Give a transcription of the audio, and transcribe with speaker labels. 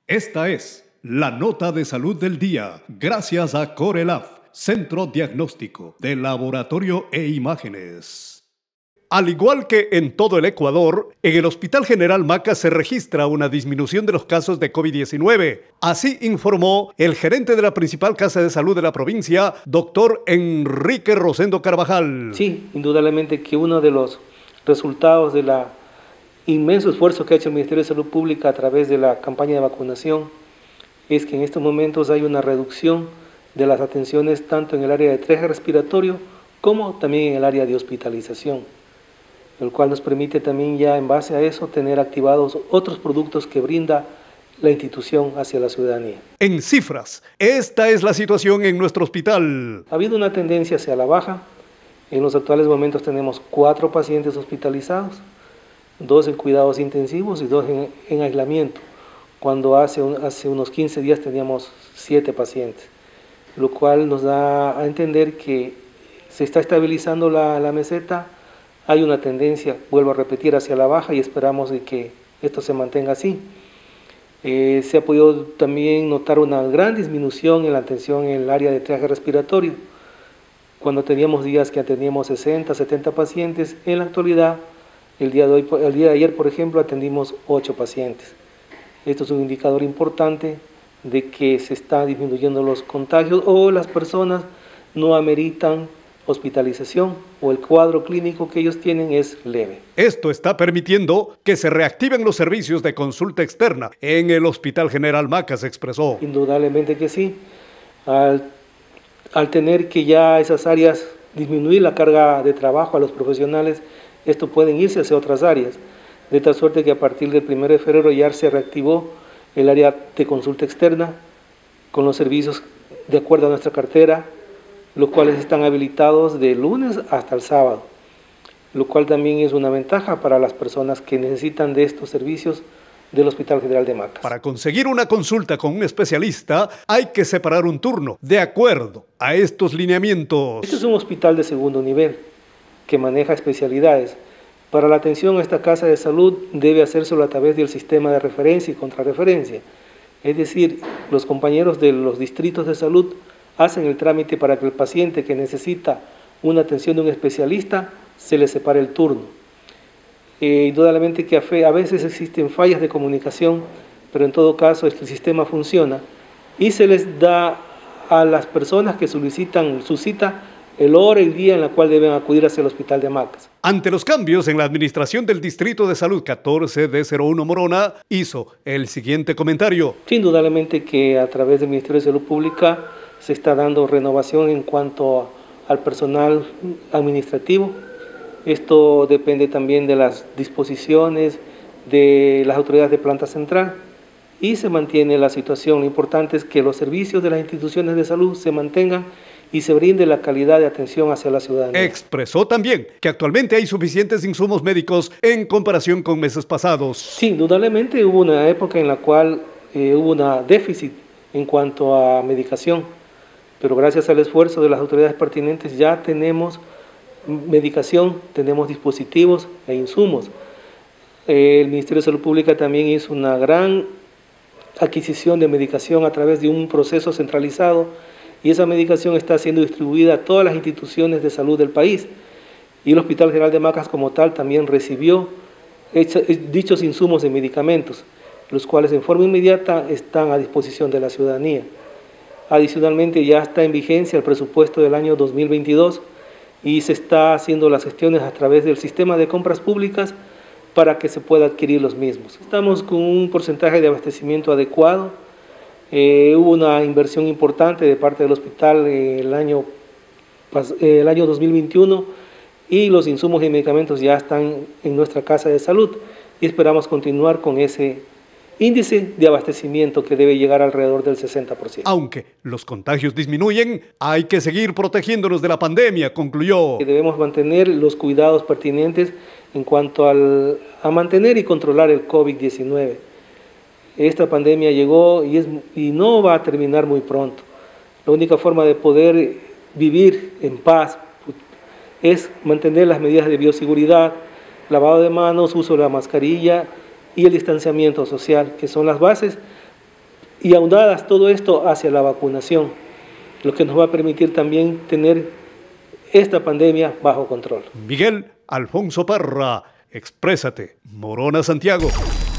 Speaker 1: Esta es la nota de salud del día, gracias a Corelab, Centro Diagnóstico de Laboratorio e Imágenes. Al igual que en todo el Ecuador, en el Hospital General Macas se registra una disminución de los casos de COVID-19. Así informó el gerente de la principal casa de salud de la provincia, doctor Enrique Rosendo Carvajal.
Speaker 2: Sí, indudablemente que uno de los resultados del inmenso esfuerzo que ha hecho el Ministerio de Salud Pública a través de la campaña de vacunación es que en estos momentos hay una reducción de las atenciones tanto en el área de traje respiratorio como también en el área de hospitalización, el cual nos permite también ya en base a eso tener activados otros productos que brinda la institución hacia la ciudadanía.
Speaker 1: En cifras, esta es la situación en nuestro hospital.
Speaker 2: Ha habido una tendencia hacia la baja. En los actuales momentos tenemos 4 pacientes hospitalizados, 2 en cuidados intensivos y 2 en aislamiento, cuando hace unos 15 días teníamos 7 pacientes, lo cual nos da a entender que se está estabilizando la meseta. Hay una tendencia, vuelvo a repetir, hacia la baja y esperamos de que esto se mantenga así. Se ha podido también notar una gran disminución en la atención en el área de traje respiratorio. Cuando teníamos días que atendíamos 60, 70 pacientes, en la actualidad, el día de ayer, por ejemplo, atendimos 8 pacientes. Esto es un indicador importante de que se están disminuyendo los contagios o las personas no ameritan hospitalización o el cuadro clínico que ellos tienen es leve.
Speaker 1: Esto está permitiendo que se reactiven los servicios de consulta externa en el Hospital General Macas, expresó.
Speaker 2: Indudablemente que sí. Al tener que ya esas áreas disminuir la carga de trabajo a los profesionales, esto pueden irse hacia otras áreas, de tal suerte que a partir del 1 de febrero ya se reactivó el área de consulta externa con los servicios de acuerdo a nuestra cartera, los cuales están habilitados de lunes hasta el sábado, lo cual también es una ventaja para las personas que necesitan de estos servicios del Hospital General de Macas.
Speaker 1: Para conseguir una consulta con un especialista hay que separar un turno de acuerdo a estos lineamientos.
Speaker 2: Este es un hospital de segundo nivel que maneja especialidades. Para la atención a esta casa de salud debe hacérselo a través del sistema de referencia y contrarreferencia. Es decir, los compañeros de los distritos de salud hacen el trámite para que el paciente que necesita una atención de un especialista se le separe el turno. Indudablemente que a veces existen fallas de comunicación, pero en todo caso el sistema funciona y se les da a las personas que solicitan su cita el hora y el día en la cual deben acudir hacia el Hospital de Macas.
Speaker 1: Ante los cambios en la administración del Distrito de Salud 14D01 Morona, hizo el siguiente comentario.
Speaker 2: Sí, indudablemente que a través del Ministerio de Salud Pública se está dando renovación en cuanto al personal administrativo. Esto depende también de las disposiciones de las autoridades de planta central y se mantiene la situación. Lo importante es que los servicios de las instituciones de salud se mantengan y se brinde la calidad de atención hacia la ciudadanía.
Speaker 1: Expresó también que actualmente hay suficientes insumos médicos en comparación con meses pasados.
Speaker 2: Sí, indudablemente hubo una época en la cual hubo un déficit en cuanto a medicación, pero gracias al esfuerzo de las autoridades pertinentes ya tenemos medicación, tenemos dispositivos e insumos. El Ministerio de Salud Pública también hizo una gran adquisición de medicación a través de un proceso centralizado y esa medicación está siendo distribuida a todas las instituciones de salud del país y el Hospital General de Macas como tal también recibió dichos insumos de medicamentos, los cuales en forma inmediata están a disposición de la ciudadanía. Adicionalmente ya está en vigencia el presupuesto del año 2022 y se está haciendo las gestiones a través del sistema de compras públicas para que se pueda adquirir los mismos. Estamos con un porcentaje de abastecimiento adecuado. Hubo una inversión importante de parte del hospital el año 2021 y los insumos y medicamentos ya están en nuestra casa de salud y esperamos continuar con ese índice de abastecimiento que debe llegar alrededor del 60%.
Speaker 1: Aunque los contagios disminuyen, hay que seguir protegiéndonos de la pandemia, concluyó.
Speaker 2: Debemos mantener los cuidados pertinentes en cuanto a mantener y controlar el COVID-19. Esta pandemia llegó y no va a terminar muy pronto. La única forma de poder vivir en paz es mantener las medidas de bioseguridad, lavado de manos, uso de la mascarilla y el distanciamiento social, que son las bases y aunadas todo esto hacia la vacunación, lo que nos va a permitir también tener esta pandemia bajo control.
Speaker 1: Miguel Alfonso Parra, exprésate, Morona, Santiago.